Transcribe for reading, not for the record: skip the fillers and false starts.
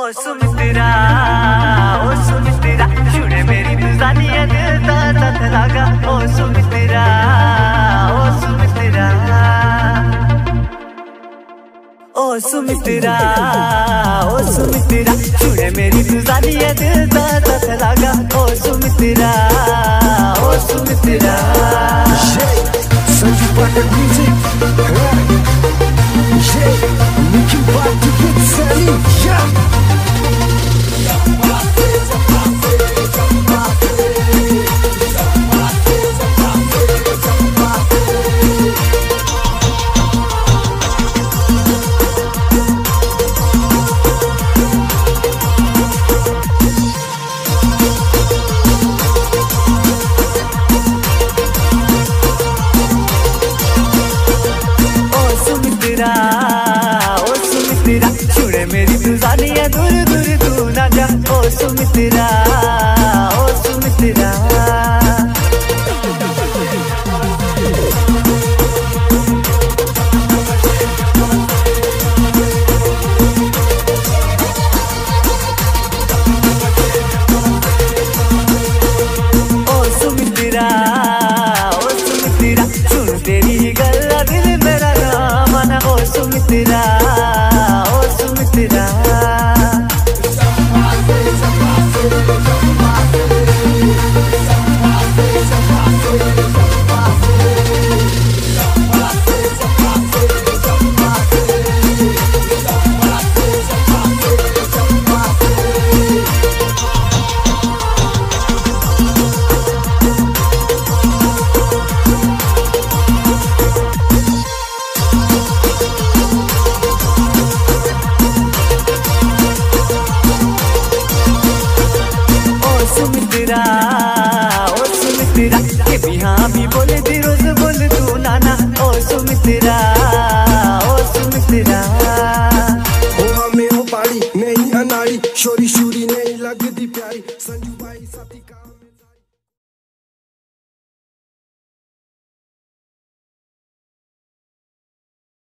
सुमित्रा छुड़े मेरी तुझानिया दिल दा लागा। ओ सुमित्रा छुड़े मेरी तुझानिया दिल दा लागा। ओ Sumitra Sanji Butter Music, yeah, Nicky Bop to get Sally, yeah. छुड़े मेरी तुझानिया दूर दूर तू ना जा। ओ सुमित्रा सुन तेरी ही गल्ला दिल मेरा ना माना। ओ सुमित्रा सुमित्रा के भी हाँ भी बोले दी रोज बोल तू नाना। ओ सुमित्रा